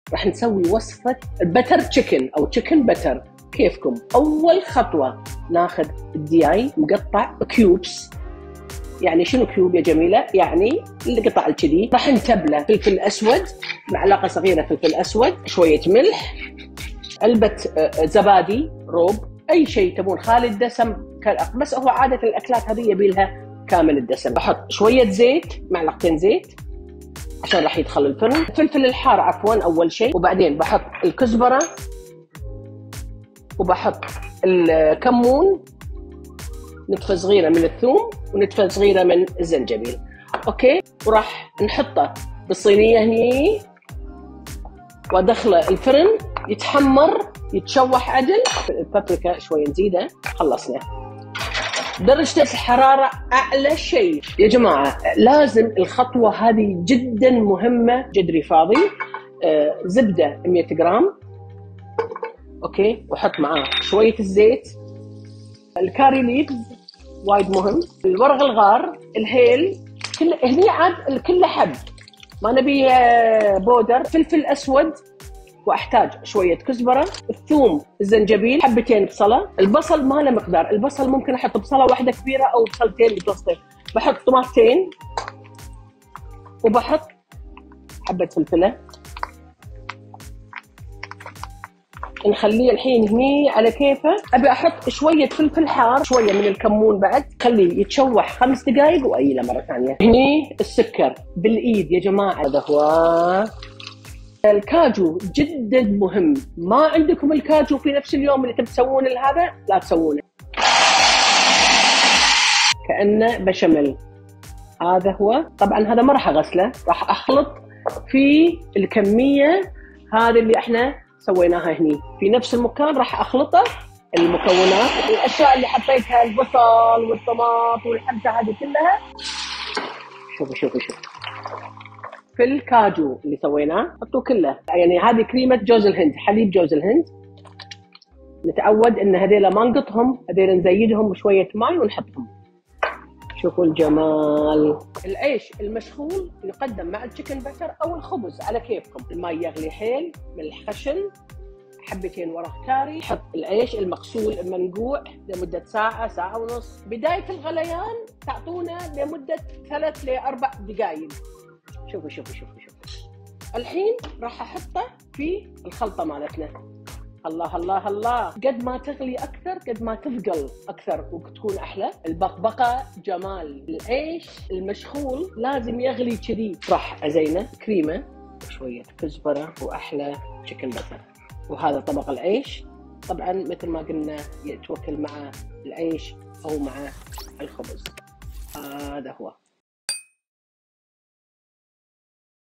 راح نسوي وصفة البتر تشيكن أو تشيكن بتر كيفكم. أول خطوة ناخذ الدياي مقطع كيوبس. يعني شنو كيوب يا جميلة؟ يعني القطع الكذي. راح نتبله فلفل أسود، معلقة صغيرة فلفل أسود، شوية ملح، علبة زبادي روب، أي شيء تبون خالي الدسم، بس هو عادة الأكلات هذه يبي لها كامل الدسم. بحط شوية زيت، معلقتين زيت عشان راح يدخل الفرن. الفلفل الحار عفوا أول شيء، وبعدين بحط الكزبرة، وبحط الكمون، نتفة صغيرة من الثوم، ونتفة صغيرة من الزنجبيل. أوكي، وراح نحطه بالصينية هني وادخله الفرن يتحمر يتشوح عدل. البابريكا شوي نزيده. خلصنا. درجة الحرارة أعلى شيء يا جماعة. لازم الخطوة هذه جدا مهمة. جدري فاضي، زبدة 100 جرام، أوكي، وحط معاه شوية الزيت، الكاري ليفز وايد مهم، الورق الغار، الهيل، كل هني عاد كله حب، ما نبي بودر. فلفل أسود، واحتاج شويه كزبره، الثوم، الزنجبيل، حبتين بصله. البصل ما له مقدار، البصل ممكن احط بصله واحده كبيره او بصلتين متوسطين. بحط طماطتين، وبحط حبه فلفله. نخليه الحين هني على كيفه. ابي احط شويه فلفل حار، شويه من الكمون بعد، خليه يتشوح 5 دقائق وايله مره ثانيه. هني السكر بالايد يا جماعه. هذا هو الكاجو جدا مهم. ما عندكم الكاجو في نفس اليوم اللي تسوون هذا، لا تسوونه، كأنه بشاميل. هذا هو. طبعا هذا ما راح اغسله، راح اخلط في الكميه هذه اللي احنا سويناها هني في نفس المكان. راح اخلطه المكونات، الاشياء اللي حطيتها، البصل والطماط والحبه هذه كلها. شوفوا في الكاجو اللي سويناه حطوه كله. يعني هذه كريمة جوز الهند، حليب جوز الهند. نتعود ان هذيلا ما نقطهم، هذيلا نزيدهم بشوية ماء ونحطهم. شوفوا الجمال. العيش المشخول يقدم مع التشيكن بتر او الخبز على كيفكم. الماء يغلي حيل، ملح خشن، حبتين ورق كاري. حط العيش المغسول المنقوع لمدة ساعة، ساعة ونص. بداية الغليان تعطونا لمدة 3 ل 4 دقائق. شوفوا الحين راح احطه في الخلطه مالتنا. الله الله الله، قد ما تغلي اكثر قد ما تثقل اكثر وتكون احلى. البقبقه جمال. العيش المشخول لازم يغلي كذي. راح ازينه كريمه وشويه كزبره واحلى تشيكن بتر. وهذا طبق العيش. طبعا مثل ما قلنا يتوكل مع العيش او مع الخبز. هذا هو.